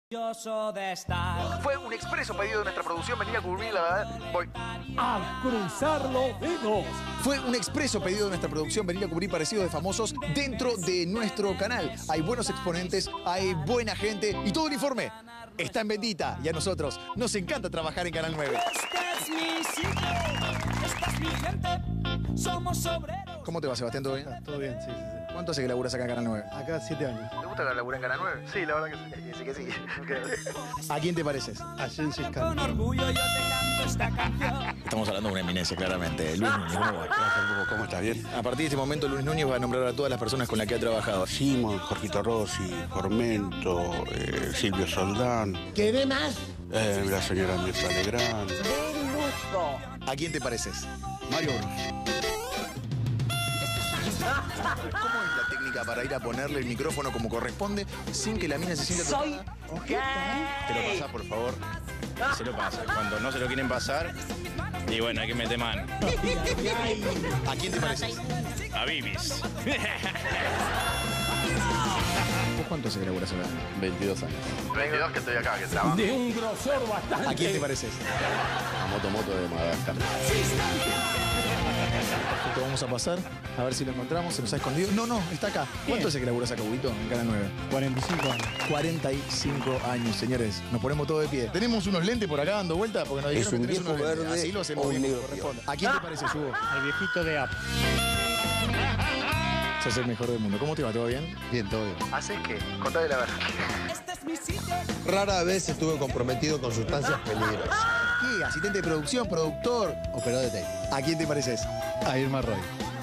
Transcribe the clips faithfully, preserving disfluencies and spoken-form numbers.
De estar. Fue un expreso pedido de nuestra producción venir a cubrir la verdad. Voy a cruzar los dedos. Fue un expreso pedido de nuestra producción venir a cubrir parecidos de famosos dentro de nuestro canal. Hay buenos exponentes, hay buena gente y todo el informe está en Bendita. Y a nosotros nos encanta trabajar en Canal nueve. Este es mi sitio, esta es mi gente, somos obreros. ¿Cómo te va, Sebastián? ¿Todo bien? Todo bien, sí, sí, sí. ¿Cuánto hace que laburas acá en Canal nueve? Acá siete años. ¿Te gusta la labura en Canal nueve? Sí, la verdad que sí. Sí que sí. ¿A quién te pareces? A Gengis Con Khan. orgullo yo te canto esta canción. Estamos hablando de una eminencia, claramente. Luis Núñez, ¿cómo va? ¿Cómo estás? ¿Bien? A partir de este momento, Luis Núñez va a nombrar a todas las personas con las que ha trabajado. Simón, Jorgito Rossi, Formento, eh, Silvio Soldán. ¿Qué más? Eh, la señora Mirta Legrand. ¿A quién te pareces? Mario Bros. ¿Cómo es la técnica para ir a ponerle el micrófono como corresponde sin que la mina se sienta Soy tocada? Te lo pasás, por favor. Se lo pasa. Cuando no se lo quieren pasar, y bueno, hay que meter mano. ¿A quién te pareces? A Bibis. ¿Vos cuánto hace que laburas acá? veintidós años. veintidós que estoy acá, que trabajo. De un grosor bastante. ¿A quién te pareces? A Moto Moto de Madagascar. Perfecto, vamos a pasar a ver si lo encontramos. Se nos ha escondido. No, no, está acá. ¿Cuánto hace que laburas acá, Huguito, en Canal nueve? cuarenta y cinco años. cuarenta y cinco años, señores. Nos ponemos todos de pie. Tenemos unos lentes por acá dando vuelta porque nos dijeron Es un que tenés viejo unos lentes. verde Así lo hacemos o un bien como negro. corresponde. ¿A quién te pareces, Hugo? Al viejito de App. Sos el mejor del mundo. ¿Cómo te va? ¿Todo bien? Bien, todo bien. ¿Haces qué? Contame la verdad. Este es mi sitio. Rara vez estuve comprometido con sustancias peligrosas. ¿Qué? ¿Asistente de producción? ¿Productor? Operador de tape. ¿A quién te pareces? A Irma Roy.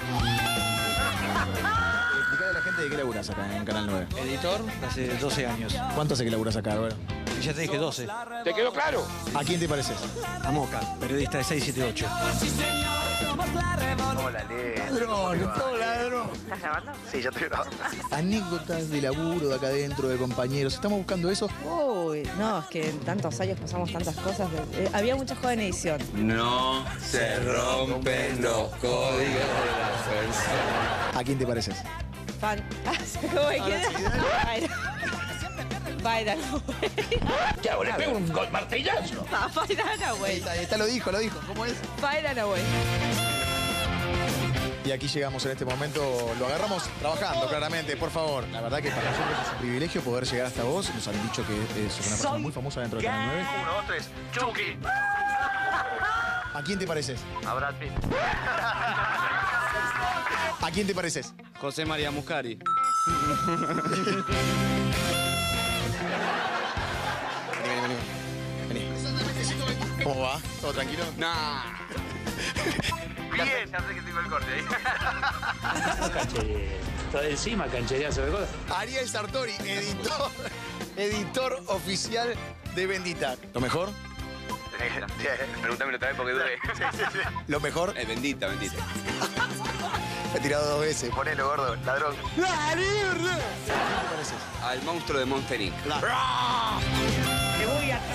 Explicale a la gente de qué laburas acá en Canal nueve. Editor hace doce años. ¿Cuánto hace que laburas acá, Álvaro? Ya te dije doce. ¿Te quedó claro? ¿A quién te pareces? A Moca, periodista de seis siete ocho. Sí, señor, somos la revolución. Hola, Leo. Ladrón, todo ladrón. ¿Estás grabando? Sí, ya estoy grabando. Anécdotas de laburo de acá adentro, de compañeros. ¿Estamos buscando eso? Uy, no, es que en tantos años pasamos tantas cosas. Eh, había mucha joven edición. No se rompen los códigos de la fuerza. ¿A quién te pareces? Fan. ¿Cómo me queda? Byron Away. ¿Qué hago? ¿Le pego un gol martillazo? Ah, Byron Ahí Away. está, ahí está, lo dijo, lo dijo. ¿Cómo es? Byron Away. Y aquí llegamos en este momento, lo agarramos trabajando, claramente, por favor. La verdad que para nosotros es un privilegio poder llegar hasta vos. Nos han dicho que sos una persona muy famosa dentro de Canal nueve. Uno, dos, tres. Chucky. ¿A quién te pareces? A Brad Pitt. ¿A quién te pareces? José María Muscari. Vení, vení, vení. Vení. ¿Cómo va? ¿Todo tranquilo? Nah. Bien. Ya sé que tengo el corte ahí. Cancheré. Todo encima, canchería sobre cosas. Ariel Sartori, editor, editor oficial de Bendita. ¿Lo mejor? Pregúntamelo otra vez porque dudé. Sí, sí, sí. ¿Lo mejor? Es bendita, bendita. He tirado dos veces. Ponelo, gordo, ladrón. ¿A quién te pareces? Al monstruo de Monster incorporated. Te voy a...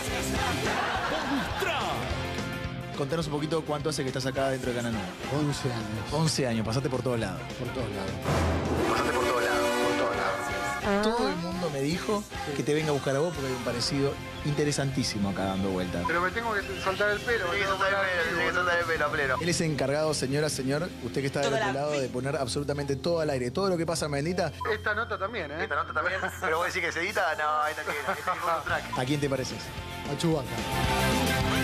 Contanos un poquito cuánto hace que estás acá dentro de Canal nueve. once años. once años, pasaste por todos lados. Por todos lados. Pasaste por todos lados, por todos lados. Todo el mundo me dijo que te venga a buscar a vos porque hay un parecido interesantísimo acá dando vueltas. Pero me tengo que soltar el pelo. Sí, soltar el pelo, sí, que soltar el pelo a pleno. Él es encargado, señora, señor, usted que está del Toda otro la lado, de poner absolutamente todo al aire. Todo lo que pasa en Bendita. Esta nota también, ¿eh? Esta nota también. Pero vos decís que se edita, no, esta tiene. Este es un track. ¿A quién te pareces? A Chewbacca.